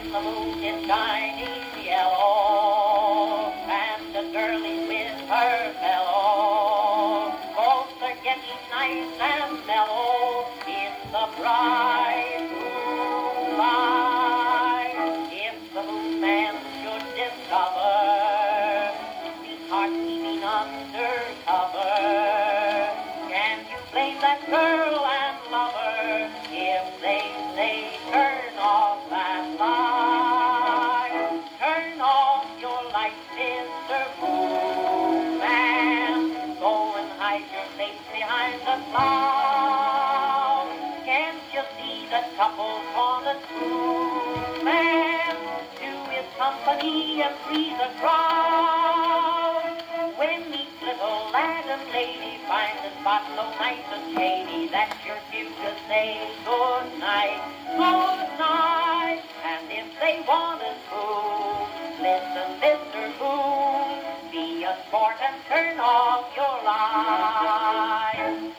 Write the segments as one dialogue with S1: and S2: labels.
S1: the moon is shining yellow, and the girl is with her fellow. Both are getting nice and mellow in the bright moonlight. If the moon man should discover sweetheart keeping under cover, can you blame that girl and lover if they say turn off that light? Turn off your light, Mr. Moon Man. Go and hide your face behind the cloud. Can't you see that couples want a true man to his company and free the crowd? When each little lad and lady find a spot so nice and shady, that's your cue to say good night, good night. And if they want a spoon, listen, Mr. Moon, be a sport and turn off your light.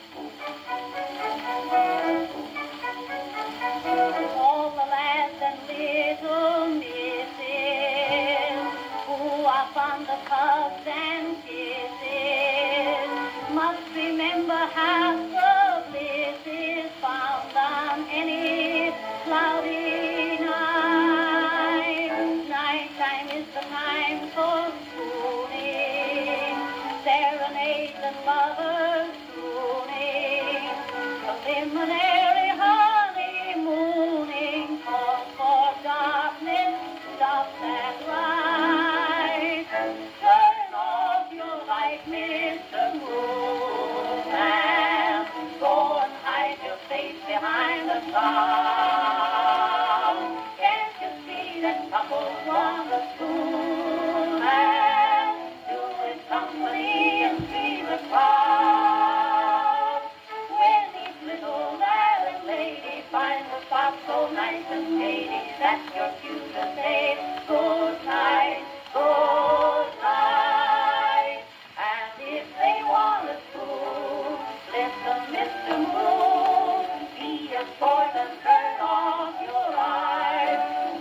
S1: All the lads and little misses who are fond of hugs and kisses must remember how the bliss is found on any cloudy night. Nighttime is the time for spooning, serenades and lovers crooning, preliminary honeymooning, calls for darkness, stops at right. Turn off your light, Mr. Moon Man. Go and hide your face behind the cloud. Can't you see that couples want a spoon man to his company and see the crowd? When each little lad and lady finds a spot so nice and shady, that's your cue to say good night, good night. And if they want a spoon, listen, Mr. Moon, be a sport and turn off your light.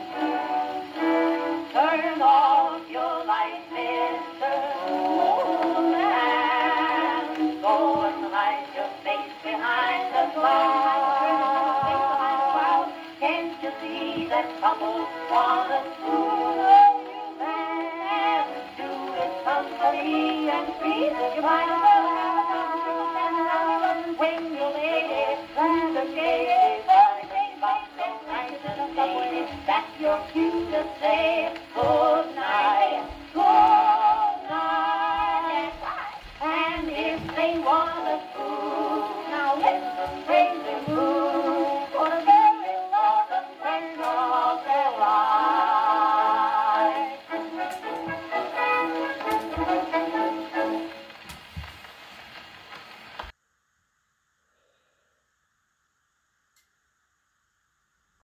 S1: Turn off your light, Mr. Moon Man. Go and hide your face behind the cloud. Can't you see that couples want a spoon man to his company and free the